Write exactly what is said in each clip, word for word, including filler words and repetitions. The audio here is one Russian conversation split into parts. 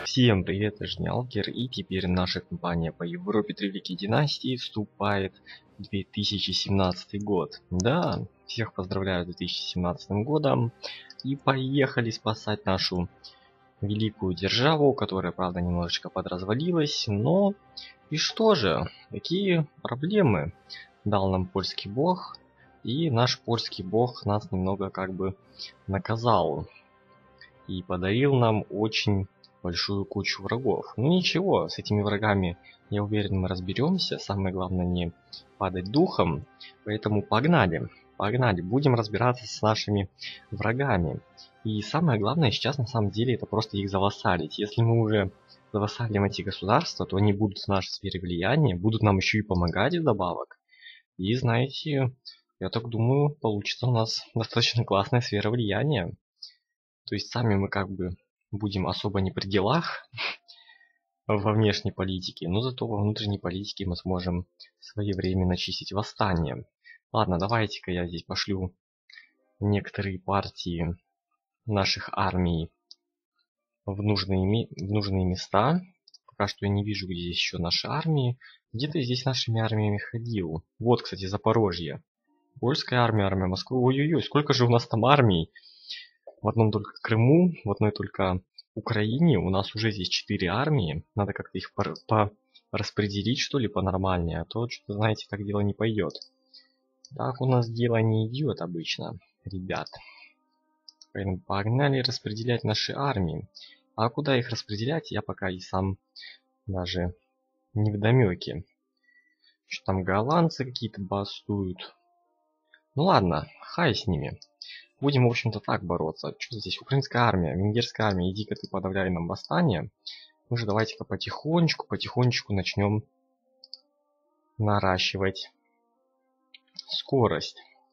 Всем привет, это Жнялкер, и теперь наша компания по Европе Три Великие Династии вступает в две тысячи семнадцатый год. Да, всех поздравляю с две тысячи семнадцатым годом, и поехали спасать нашу великую державу, которая, правда, немножечко подразвалилась, но и что же, какие проблемы дал нам польский бог, и наш польский бог нас немного как бы наказал и подарил нам очень большую кучу врагов. Ну ничего, с этими врагами, я уверен, мы разберемся. Самое главное не падать духом. Поэтому погнали, погнали. Будем разбираться с нашими врагами. И самое главное сейчас на самом деле это просто их завассалить. Если мы уже завассалим эти государства, то они будут в нашей сфере влияния, будут нам еще и помогать вдобавок. И знаете, я так думаю, получится у нас достаточно классная сфера влияния. То есть сами мы как бы будем особо не при делах во внешней политике, но зато во внутренней политике мы сможем своевременно чистить восстание. Ладно, давайте-ка я здесь пошлю некоторые партии наших армий в нужные, в нужные места. Пока что я не вижу, где здесь еще наши армии. Где-то здесь нашими армиями ходил. Вот, кстати, Запорожье. Польская армия, армия Москвы. Ой-ой-ой, сколько же у нас там армий? В одном только Крыму, в одной только Украине у нас уже здесь четыре армии. Надо как-то их по, по распределить, что ли, по-нормальнее. А то, что-то, знаете, так дело не пойдет. Так у нас дело не идет обычно, ребят. Поэтому погнали распределять наши армии. А куда их распределять, я пока и сам даже не вдомеке. Что там голландцы какие-то бастуют. Ну ладно, хай с ними. Будем, в общем-то, так бороться. Что здесь? Украинская армия, венгерская армия, иди-ка ты подавляй нам восстание. Мы же давайте-ка потихонечку, потихонечку начнем наращивать скорость.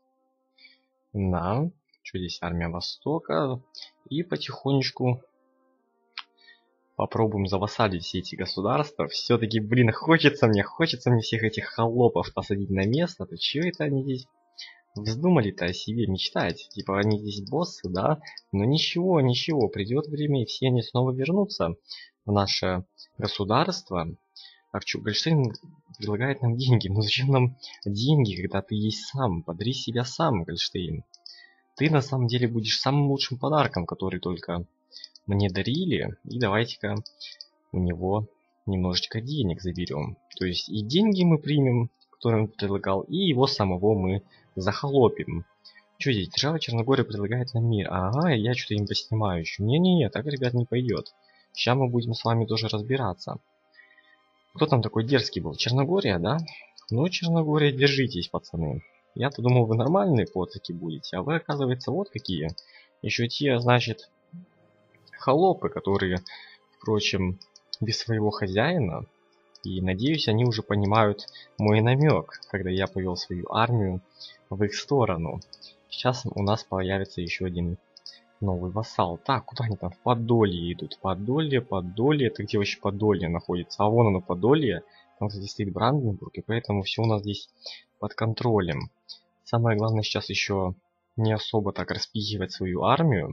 Да, что здесь? Армия Востока. И потихонечку попробуем завассалить все эти государства. Все-таки, блин, хочется мне, хочется мне всех этих холопов посадить на место. То что это они здесь вздумали-то о себе мечтать? Типа они здесь боссы, да? Но ничего, ничего, придет время, и все они снова вернутся в наше государство. Так что, Гольштейн предлагает нам деньги. Ну зачем нам деньги, когда ты есть сам? Подари себя сам, Гольштейн. Ты на самом деле будешь самым лучшим подарком, который только мне дарили. И давайте-ка у него немножечко денег заберем. То есть и деньги мы примем, которые он предлагал, и его самого мы захолопим. Что здесь? Держава Черногория предлагает нам мир. Ага, я что-то им поснимаю еще. Не-не-не, так, ребят, не пойдет. Сейчас мы будем с вами тоже разбираться. Кто там такой дерзкий был? Черногория, да? Ну, Черногория, держитесь, пацаны. Я-то думал, вы нормальные поцики будете, а вы, оказывается, вот какие. Еще те, значит, холопы, которые, впрочем, без своего хозяина. И надеюсь, они уже понимают мой намек, когда я повел свою армию в их сторону. Сейчас у нас появится еще один новый вассал. Так, куда они там? В Подолье идут. Подолье, Подолье. Это где вообще Подолье находится? А вон оно, Подолье. Там, кстати, стоит Бранденбург, и поэтому все у нас здесь под контролем. Самое главное сейчас еще не особо так распихивать свою армию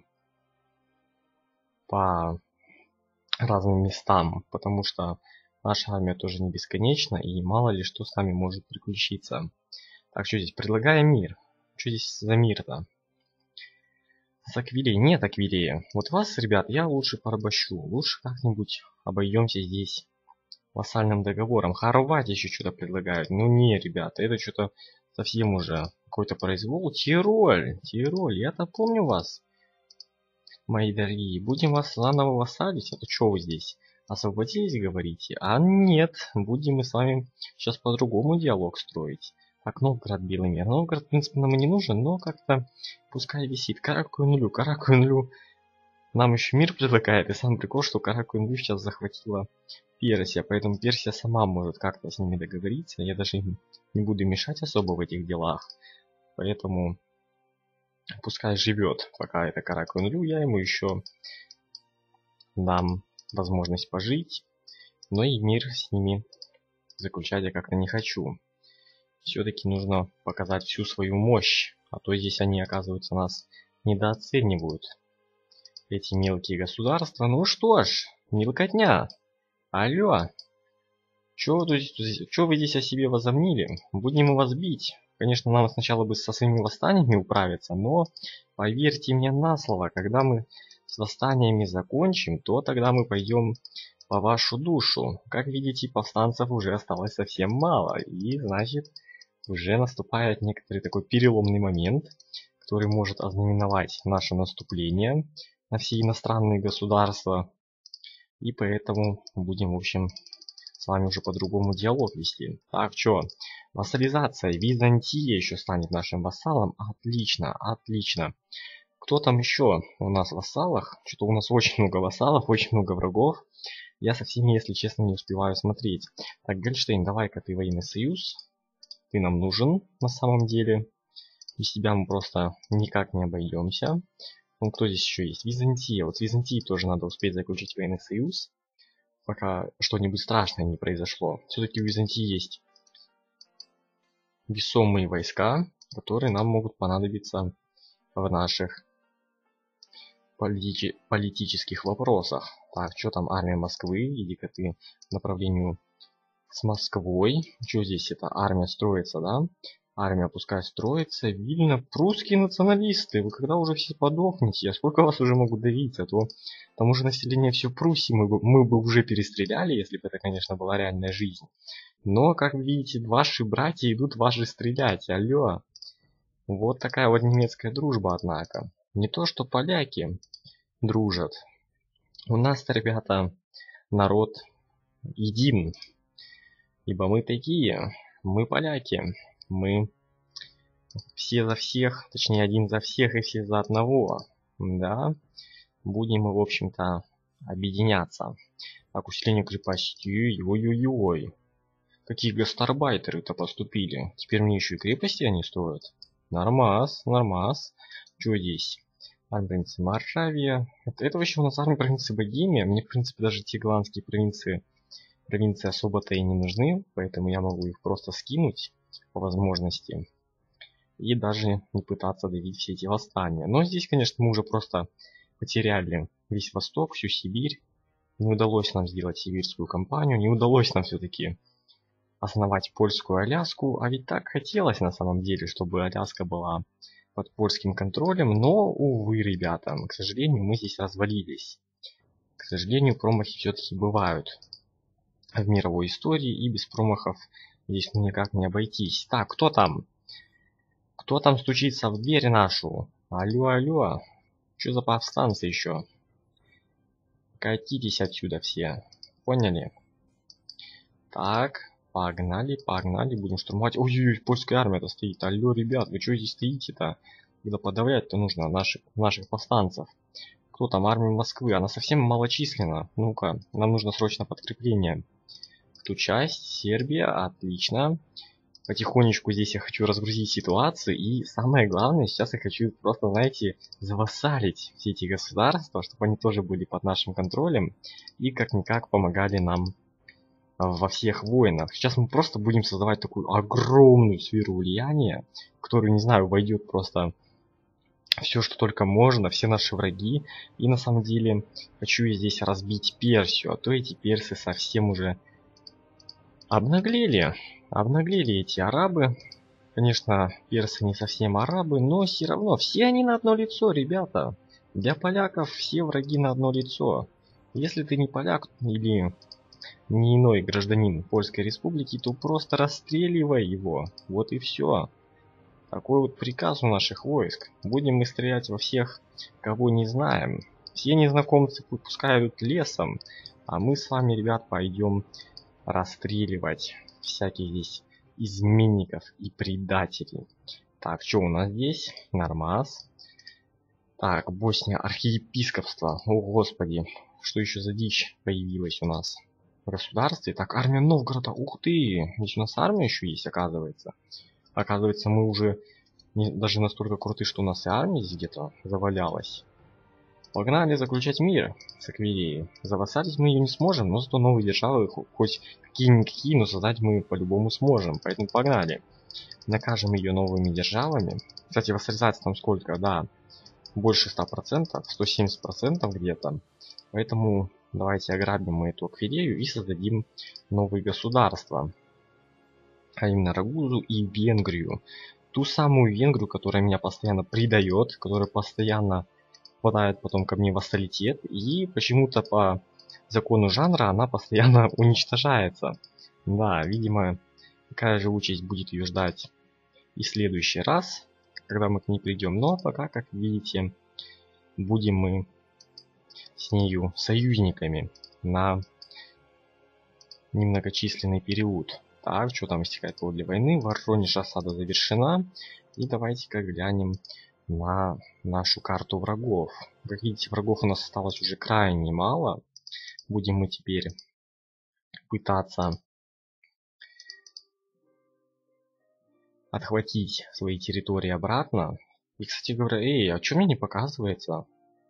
по разным местам, потому что наша армия тоже не бесконечна, и мало ли что с нами может приключиться. Так, что здесь? Предлагаем мир. Что здесь за мир-то? С Аквилеей? Нет Аквилея. Вот вас, ребят, я лучше порабощу. Лучше как-нибудь обойдемся здесь вассальным договором. Хорватия еще что-то предлагают. Ну не, ребята, это что-то совсем уже какой-то произвол. Тироль, Тироль, я-то помню вас, мои дорогие. Будем вас заново вассалить. Это что вы здесь? Освободились, говорите? А нет, будем мы с вами сейчас по-другому диалог строить. Так, Новгород, Белый мир. Новгород, в принципе, нам и не нужен, но как-то пускай висит. Каракуйнулю, Каракуйнулю нам еще мир предлагает. И сам прикол, что Каракуйнулю сейчас захватила Персия, поэтому Персия сама может как-то с ними договориться. Я даже им не буду мешать особо в этих делах. Поэтому пускай живет, пока это Каракуйнулю. Я ему еще дам возможность пожить, но и мир с ними заключать я как-то не хочу. Все-таки нужно показать всю свою мощь, а то здесь они, оказывается, нас недооценивают, эти мелкие государства. Ну что ж, Мелкотня! Алло! Чё вы, тут- чё вы здесь о себе возомнили? Будем мы вас бить. Конечно, нам сначала бы со своими восстаниями управиться, но поверьте мне на слово, когда мы с восстаниями закончим, то тогда мы пойдем по вашу душу. Как видите, повстанцев уже осталось совсем мало, и значит, уже наступает некоторый такой переломный момент, который может ознаменовать наше наступление на все иностранные государства. И поэтому будем, в общем, с вами уже по-другому диалог вести. Так, что? Вассализация. Византия еще станет нашим вассалом. Отлично, отлично. Кто там еще у нас в вассалах? Что-то у нас очень много вассалов, очень много врагов. Я со всеми, если честно, не успеваю смотреть. Так, Гольштейн, давай-ка ты военный союз. Ты нам нужен на самом деле. Без тебя мы просто никак не обойдемся. Ну, кто здесь еще есть? Византия. Вот с Византией тоже надо успеть заключить военный союз, пока что-нибудь страшное не произошло. Все-таки у Византии есть весомые войска, которые нам могут понадобиться в наших полити политических вопросах. Так, что там армия Москвы? Иди-ка ты к направлению с Москвой. Что здесь это? Армия строится, да? Армия пускай строится. Видно, прусские националисты. Вы когда уже все подохнете? А сколько вас уже могут давить? А то там уже население все Пруссии мы бы, мы бы уже перестреляли, если бы это, конечно, была реальная жизнь. Но, как видите, ваши братья идут вас же стрелять. Алло. Вот такая вот немецкая дружба, однако. Не то, что поляки дружат. У нас-то, ребята, народ един. Ибо мы такие. Мы поляки. Мы все за всех, точнее один за всех и все за одного. Да, будем мы, в общем-то, объединяться. Так, усиление крепости, ой-ой-ой. Какие гастарбайтеры-то поступили. Теперь мне еще и крепости они строят. Нормас, нормас. Что здесь? Армия провинции Моравия. Это, это вообще у нас армия провинции Богемия. Мне, в принципе, даже те голландские провинции, провинции особо-то и не нужны. Поэтому я могу их просто скинуть по возможности и даже не пытаться давить все эти восстания. Но здесь, конечно, мы уже просто потеряли весь Восток, всю Сибирь. Не удалось нам сделать сибирскую кампанию, не удалось нам все-таки основать польскую Аляску, а ведь так хотелось на самом деле, чтобы Аляска была под польским контролем, но, увы, ребята, к сожалению, мы здесь развалились. К сожалению, промахи все-таки бывают в мировой истории, и без промахов здесь ну никак не обойтись. Так, кто там? Кто там стучится в дверь нашу? Алло, алло. Что за повстанцы еще? Катитесь отсюда все. Поняли? Так, погнали, погнали. Будем штурмовать. Ой-ой-ой, польская армия-то стоит. Алло, ребят, вы что здесь стоите-то? Когда подавлять-то нужно наших, наших повстанцев. Кто там? Армия Москвы. Она совсем малочисленна. Ну-ка, нам нужно срочно подкрепление. Ту часть, Сербия, отлично. Потихонечку здесь я хочу разгрузить ситуацию. И самое главное, сейчас я хочу просто, знаете, завассалить все эти государства, чтобы они тоже были под нашим контролем. И как-никак помогали нам во всех войнах. Сейчас мы просто будем создавать такую огромную сферу влияния, в которую, не знаю, войдет просто все, что только можно, все наши враги. И на самом деле хочу я здесь разбить Персию, а то эти персы совсем уже обнаглели. Обнаглели эти арабы. Конечно, персы не совсем арабы, но все равно все они на одно лицо, ребята. Для поляков все враги на одно лицо. Если ты не поляк или не иной гражданин Польской Республики, то просто расстреливай его. Вот и все. Такой вот приказ у наших войск. Будем мы стрелять во всех, кого не знаем. Все незнакомцы пускай идут лесом, а мы с вами, ребят, пойдем расстреливать всяких здесь изменников и предателей. Так, что у нас здесь? Нормас. Так, Босния, архиепископство. О, господи, что еще за дичь появилась у нас в государстве? Так, армия Новгорода. Ух ты, здесь у нас армия еще есть, оказывается. Оказывается, мы уже не, даже настолько круты, что у нас и армия здесь где-то завалялась. Погнали заключать мир с Аквилеей. Завассалить мы ее не сможем, но зато новые державы, хоть какие-никакие, но создать мы по-любому сможем. Поэтому погнали. Накажем ее новыми державами. Кстати, вассализация там сколько? Да, больше ста процентов, сто семьдесят процентов где-то. Поэтому Давайте ограбим мы эту Аквилею и создадим новые государства. А именно Рагузу и Венгрию. Ту самую Венгрию, которая меня постоянно предает, которая постоянно попадает потом ко мне в вассалитет. И почему-то по закону жанра она постоянно уничтожается. Да, видимо, такая же участь будет ее ждать и в следующий раз, когда мы к ней придем. Но пока, как видите, будем мы с нею союзниками на немногочисленный период. Так, что там истекает повод для войны. Воронеж осада завершена. И давайте-ка глянем на нашу карту врагов. Как видите, врагов у нас осталось уже крайне мало. Будем мы теперь пытаться отхватить свои территории обратно. И, кстати говоря, эй, а что мне не показывается?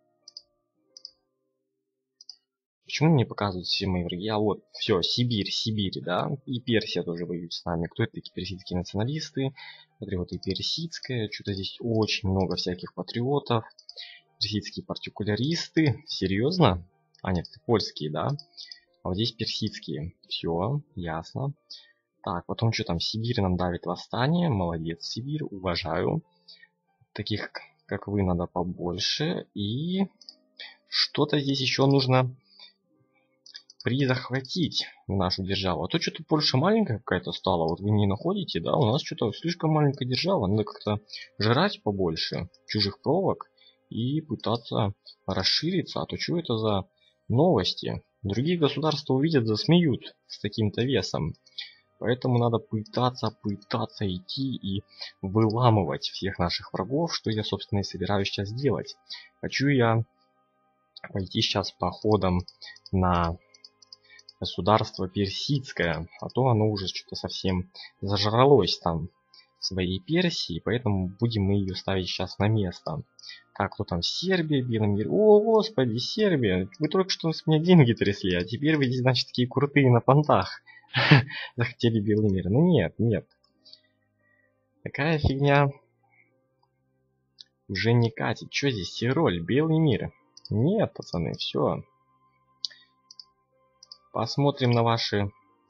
Почему мне не показывают все мои враги? А вот, все, Сибирь, Сибирь, да? И Персия тоже воюет с нами. Кто это такие персидские националисты? Патриоты персидская. Что-то здесь очень много всяких патриотов. Персидские партикуляристы. Серьезно? А, нет, это польские, да? А вот здесь персидские. Все, ясно. Так, потом что там? Сибирь нам давит восстание. Молодец, Сибирь, уважаю. Таких, как вы, надо побольше. И что-то здесь еще нужно призахватить в нашу державу. А то что-то Польша маленькая какая-то стала. Вот вы не находите, да? У нас что-то слишком маленькая держава. Надо как-то жрать побольше чужих провок и пытаться расшириться. А то что это за новости? Другие государства увидят, засмеют с таким-то весом. Поэтому надо пытаться, пытаться идти и выламывать всех наших врагов, что я, собственно, и собираюсь сейчас делать. Хочу я пойти сейчас походом на государство персидское, а то оно уже что-то совсем зажралось там в своей Персии, поэтому будем мы ее ставить сейчас на место. Так, кто там? Сербия, Белый мир. О, господи, Сербия, вы только что с меня деньги трясли, а теперь вы, значит, такие крутые на понтах. Захотели Белый мир. Ну нет, нет. Такая фигня уже не катит. Что здесь? Тироль, Белый мир. Нет, пацаны, все. Посмотрим на ваши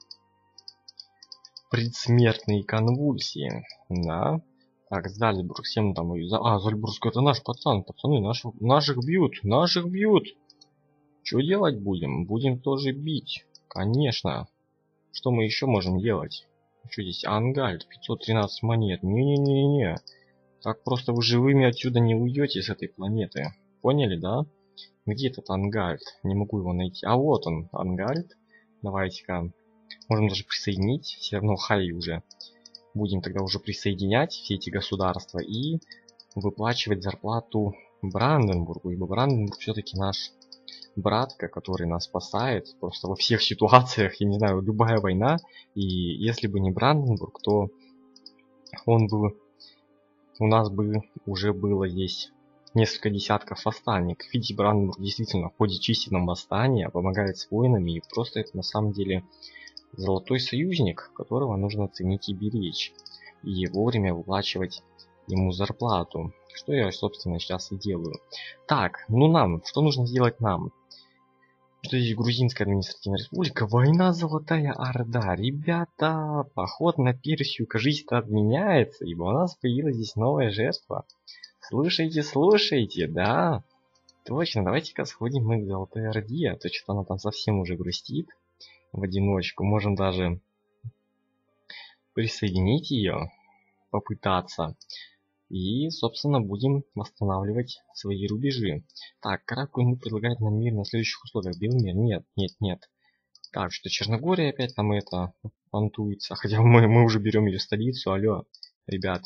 предсмертные конвульсии. Да. Так, Зальцбург, всем там... А, Зальцбург это наш пацан. Пацаны, наших, наших бьют. Наших бьют. Что делать будем? Будем тоже бить. Конечно. Что мы еще можем делать? Что здесь? Ангальд, пятьсот тринадцать монет. Не-не-не-не. Так просто вы живыми отсюда не уйдете с этой планеты. Поняли, да? Где этот Ангальд? Не могу его найти. А вот он, Ангальд. Давайте-ка. Можем даже присоединить. Все равно хай уже. Будем тогда уже присоединять все эти государства и выплачивать зарплату Бранденбургу. Ибо Бранденбург все-таки наш братка, который нас спасает. Просто во всех ситуациях, я не знаю, любая война. И если бы не Бранденбург, то он бы... У нас бы уже было здесь несколько десятков восстаний. Как видите, Бранденбург действительно в ходе численного восстания помогает с воинами. И просто это на самом деле золотой союзник, которого нужно ценить и беречь. И вовремя выплачивать ему зарплату. Что я, собственно, сейчас и делаю. Так, ну нам, что нужно сделать нам? Что здесь Грузинская административная республика? Война Золотая Орда. Ребята, поход на Персию, кажется, отменяется, ибо у нас появилась здесь новая жертва. Слушайте, слушайте, да. Точно, давайте-ка сходим мы к Золотой Орде, а то что-то она там совсем уже грустит в одиночку. Можем даже присоединить ее, попытаться. И, собственно, будем восстанавливать свои рубежи. Так, Каракуль ему предлагает нам мир на следующих условиях. Белый мир? Нет, нет, нет. Так, что Черногория опять там это понтуется. Хотя мы, мы уже берем ее столицу. Алло, ребят.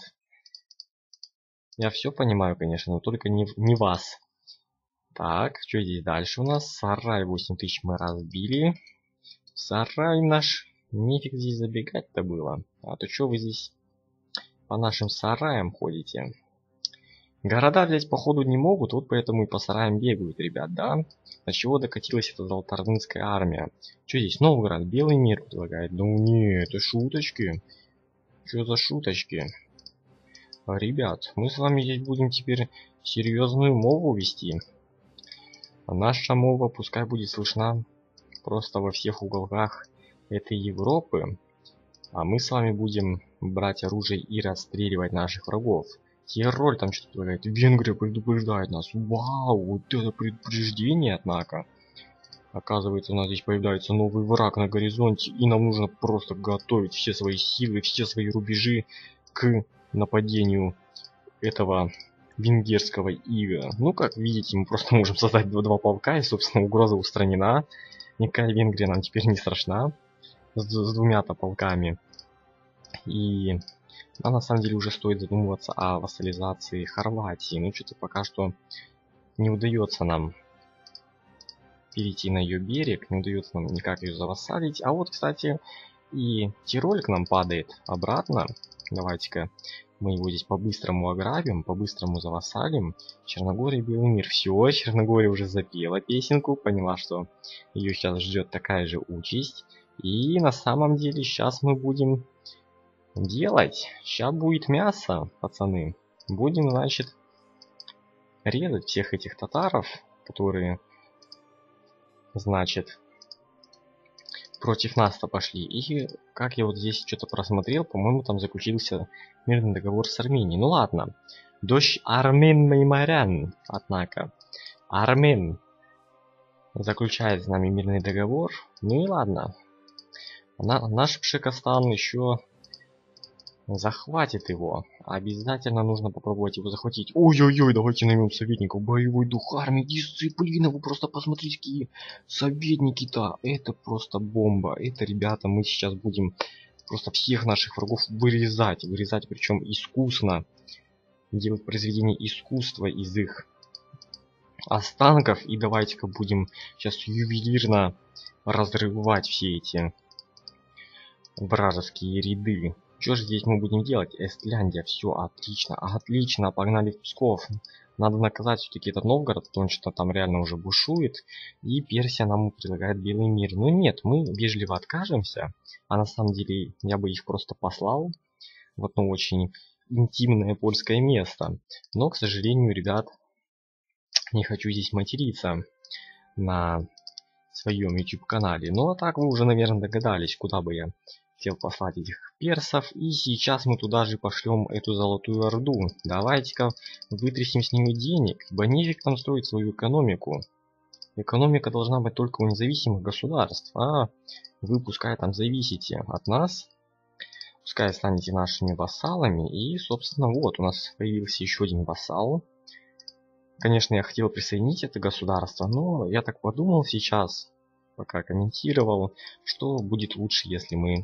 Я все понимаю, конечно, но только не, не вас. Так, что здесь дальше у нас? Сарай восемь тысяч мы разбили. Сарай наш. Нефиг здесь забегать-то было. А то что вы здесь... по нашим сараям ходите. Города взять походу не могут, вот поэтому и по сараям бегают, ребят, да? До чего докатилась эта золотоордынская армия? Что здесь? Новгород, Белый мир предлагает? Ну не, это шуточки. Что за шуточки? Ребят, мы с вами здесь будем теперь серьезную мову вести. Наша мова пускай будет слышна просто во всех уголках этой Европы. А мы с вами будем брать оружие и расстреливать наших врагов. Тироль там что-то предлагает. Венгрия предупреждает нас. Вау, вот это предупреждение, однако. Оказывается, у нас здесь появляется новый враг на горизонте, и нам нужно просто готовить все свои силы, все свои рубежи к нападению этого венгерского ига. Ну, как видите, мы просто можем создать два полка, и, собственно, угроза устранена. Никакая Венгрия нам теперь не страшна с, с двумя-то полками. И а на самом деле уже стоит задумываться о вассализации Хорватии. Ну, что-то пока что не удается нам перейти на ее берег, не удается нам никак ее завассалить. А вот, кстати, и Тироль к нам падает обратно. Давайте-ка мы его здесь по-быстрому ограбим, по-быстрому завассалим. Черногория, Белый мир. Все, Черногория уже запела песенку, поняла, что ее сейчас ждет такая же участь. И на самом деле сейчас мы будем делать. Сейчас будет мясо, пацаны. Будем, значит, резать всех этих татаров, которые, значит, против нас-то пошли. И как я вот здесь что-то просмотрел, по-моему, там заключился мирный договор с Арменией. Ну ладно. Дождь Армен Меймарян, однако. Армен заключает с нами мирный договор. Ну и ладно. На, наш Пшекостан еще захватит его. Обязательно нужно попробовать его захватить. Ой-ой-ой, давайте наймем советников. Боевой дух армии, дисциплина. Вы просто посмотрите, какие советники-то. Это просто бомба. Это, ребята, мы сейчас будем просто всех наших врагов вырезать. Вырезать, причем искусно. Делать произведение искусства из их останков. И давайте-ка будем сейчас ювелирно разрывать все эти вражеские ряды. Что же здесь мы будем делать? Эстляндия, все отлично, отлично, погнали в Псков. Надо наказать все-таки этот Новгород, потому что там реально уже бушует. И Персия нам предлагает Белый мир. Но нет, мы вежливо откажемся. А на самом деле я бы их просто послал в одно очень интимное польское место. Но, к сожалению, ребят, не хочу здесь материться на своем YouTube канале. Ну а так вы уже, наверное, догадались, куда бы я хотел послать этих персов. И сейчас мы туда же пошлем эту Золотую Орду. Давайте-ка вытрясем с нее денег, ибо нефиг там строить свою экономику. Экономика должна быть только у независимых государств. А вы пускай там зависите от нас. Пускай станете нашими вассалами. И, собственно, вот у нас появился еще один вассал. Конечно, я хотел присоединить это государство, но я так подумал сейчас, пока комментировал, что будет лучше, если мы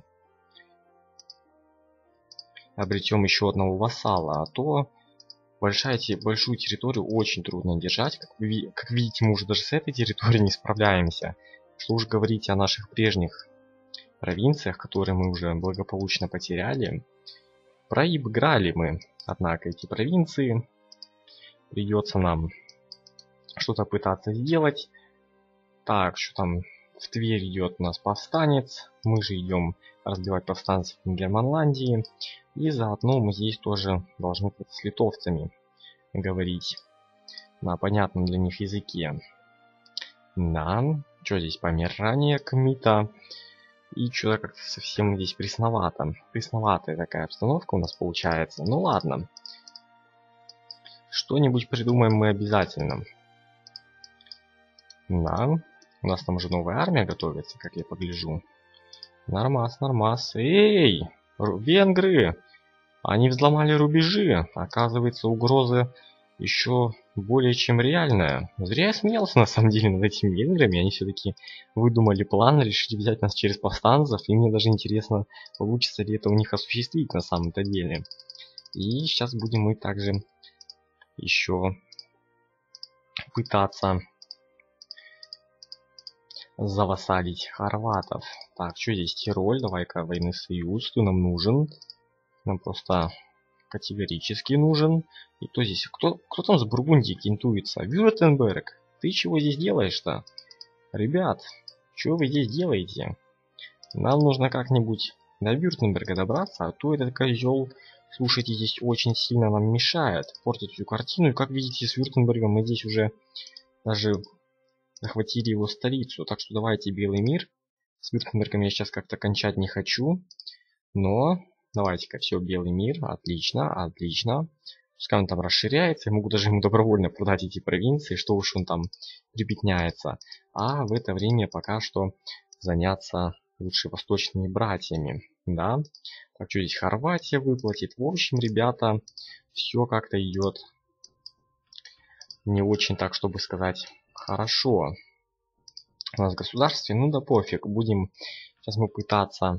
обретем еще одного вассала, а то большая, большую территорию очень трудно держать. Как, вы, как видите, мы уже даже с этой территорией не справляемся. Что уж говорить о наших прежних провинциях, которые мы уже благополучно потеряли. Проиграли мы, однако, эти провинции. Придется нам что-то пытаться сделать. Так, что там в Тверь идет у нас повстанец. Мы же идем разбивать повстанцев в Германландии. И заодно мы здесь тоже должны с литовцами говорить на понятном для них языке. Да, что здесь помирание Кмита. И что-то как-то совсем здесь пресновато. Пресноватая такая обстановка у нас получается. Ну ладно. Что-нибудь придумаем мы обязательно. Да, у нас там уже новая армия готовится, как я погляжу. Нормас, нормас. Эй, венгры! Они взломали рубежи. Оказывается, угроза еще более чем реальная. Зря я смеялся на самом деле над этими венграми. Они все-таки выдумали план, решили взять нас через повстанцев. И мне даже интересно, получится ли это у них осуществить на самом-то деле. И сейчас будем мы также еще пытаться завассалить хорватов. Так, что здесь? Тироль, давай-ка военный союз, кто нам нужен? Нам просто категорически нужен. И кто здесь? Кто, кто там с Бургундией кентуется? Вюртемберг, ты чего здесь делаешь-то? Ребят, что вы здесь делаете? Нам нужно как-нибудь до Вюртемберга добраться, а то этот козел, слушайте, здесь очень сильно нам мешает, портит всю картину. И как видите, с Вюртембергом мы здесь уже даже захватили его столицу. Так что давайте Белый мир. С Вюртембергом я сейчас как-то кончать не хочу. Но давайте-ка все, Белый мир. Отлично, отлично. Пускай он там расширяется. Я могу даже ему добровольно продать эти провинции, что уж он там припятняется. А в это время пока что заняться лучше восточными братьями. Да. Так что здесь Хорватия выплатит. В общем, ребята, все как-то идет не очень так, чтобы сказать, хорошо. У нас в государстве, ну да пофиг. Будем сейчас мы пытаться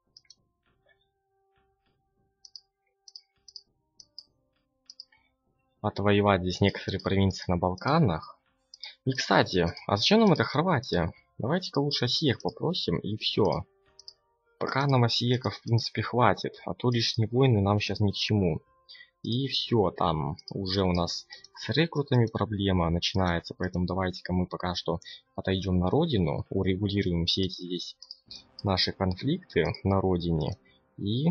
отвоевать здесь некоторые провинции на Балканах. И, кстати, а зачем нам эта Хорватия? Давайте-ка лучше осиек попросим, и все. Пока нам осиеков, в принципе, хватит, а то лишние войны нам сейчас ни к чему. И все, там уже у нас с рекрутами проблема начинается, поэтому давайте-ка мы пока что отойдем на родину, урегулируем все эти здесь наши конфликты на родине, и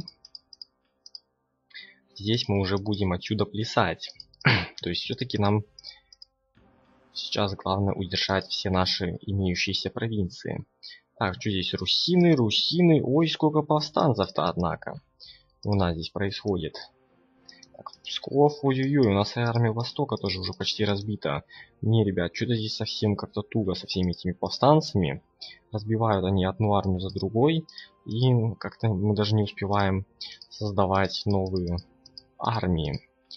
здесь мы уже будем отсюда плясать. То есть все-таки нам сейчас главное удержать все наши имеющиеся провинции. Так, что здесь? Русины, русины. Ой, сколько повстанцев-то, однако, у нас здесь происходит. Так, Псков, ой-ой-ой, у нас армия Востока тоже уже почти разбита. Не, ребят, что-то здесь совсем как-то туго со всеми этими повстанцами. Разбивают они одну армию за другой. И как-то мы даже не успеваем создавать новые армии.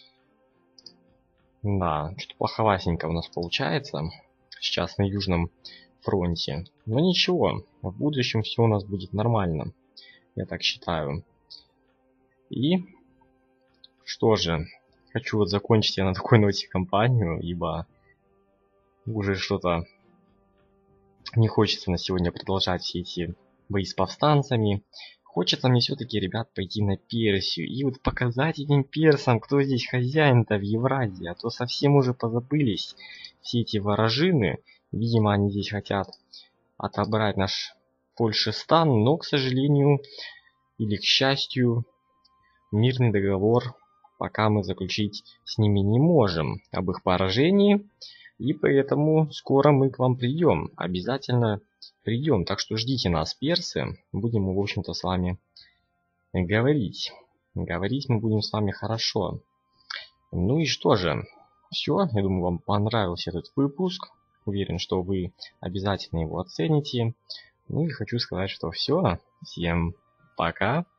Да, что-то плоховасенько у нас получается сейчас на Южном фронте. Но ничего, в будущем все у нас будет нормально, я так считаю. И что же, хочу вот закончить я на такой ноте кампанию, ибо уже что-то не хочется на сегодня продолжать все эти бои с повстанцами. Хочется мне все-таки, ребят, пойти на Персию и вот показать этим персам, кто здесь хозяин-то в Евразии, а то совсем уже позабылись все эти ворожины. Видимо, они здесь хотят отобрать наш Польшистан, но, к сожалению, или к счастью, мирный договор пока мы заключить с ними не можем об их поражении, и поэтому скоро мы к вам придем, обязательно придем, так что ждите нас, персы, будем, в общем-то, с вами говорить. Говорить мы будем с вами хорошо. Ну и что же, все, я думаю, вам понравился этот выпуск. Уверен, что вы обязательно его оцените. Ну и хочу сказать, что все. Всем пока.